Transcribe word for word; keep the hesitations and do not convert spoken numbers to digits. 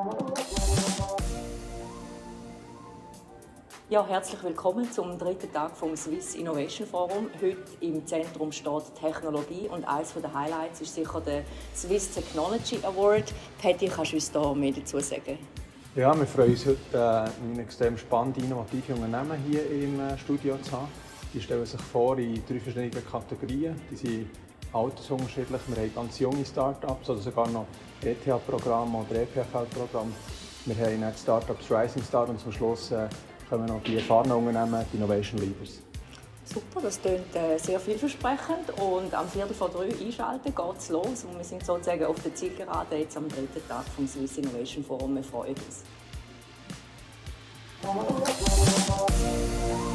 Ja, herzlich willkommen zum dritten Tag vom Swiss Innovation Forum. Heute im Zentrum steht Technologie und eines der Highlights ist sicher der Swiss Technology Award. Patty, kannst du uns da mehr dazu sagen? Ja, wir freuen uns heute, äh, ein extrem spannende, innovative Unternehmen hier im äh, Studio zu haben. Die stellen sich vor in drei verschiedenen Kategorien. Die sind altersunterschiedlich. Wir haben ganz junge Start-ups oder sogar noch E T H-Programme oder E P F L-Programme. Wir haben die Start-ups Rising Star und zum Schluss äh, kommen noch die erfahrenen Unternehmen, die Innovation Leaders. Super, das klingt äh, sehr vielversprechend und am Viertel vor drei einschalten geht es los und wir sind sozusagen auf der Zielgerade jetzt am dritten Tag vom Swiss Innovation Forum. Wir freuen uns.